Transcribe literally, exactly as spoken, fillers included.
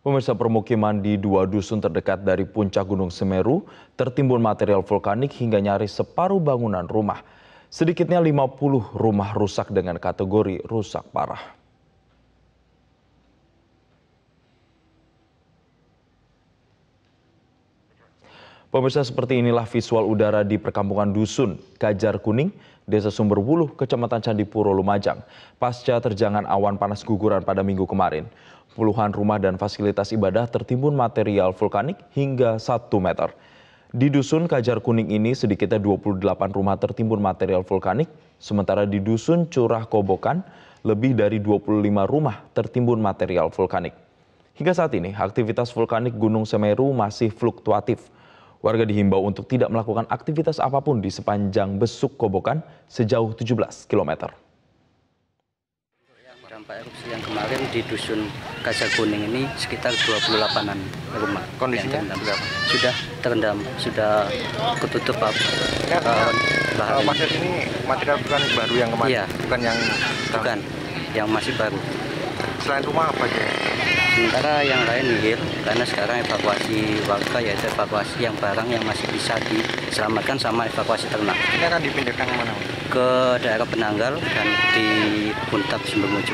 Pemirsa, permukiman di dua dusun terdekat dari puncak Gunung Semeru tertimbun material vulkanik hingga nyaris separuh bangunan rumah. Sedikitnya lima puluh rumah rusak dengan kategori rusak parah. Pemirsa, seperti inilah visual udara di perkampungan dusun Kajar Kuning, Desa Sumberwuluh, Kecamatan Candipuro, Lumajang, pasca terjangan awan panas guguran pada minggu kemarin. Puluhan rumah dan fasilitas ibadah tertimbun material vulkanik hingga satu meter. Di dusun Kajar Kuning ini sedikitnya dua puluh delapan rumah tertimbun material vulkanik, sementara di dusun Curah Kobokan lebih dari dua puluh lima rumah tertimbun material vulkanik. Hingga saat ini aktivitas vulkanik Gunung Semeru masih fluktuatif. Warga dihimbau untuk tidak melakukan aktivitas apapun di sepanjang besuk Kobokan sejauh tujuh belas kilometer. Dampak erupsi yang kemarin di dusun Kajar Kuning ini sekitar dua puluh delapan-an rumah. Kondisinya yang sudah sudah terendam, sudah ketutup uh, ya, bahan. Maksud ini material vulkanik baru yang kemarin, iya, bukan yang bukan, yang masih baru. Selain rumah apa aja? Sementara yang lain nihil, karena sekarang evakuasi warga yaitu evakuasi yang barang yang masih bisa diselamatkan sama evakuasi ternak. Ini akan dipindahkan kemana? Ke daerah Penanggal dan di Puntap Sumbermuju.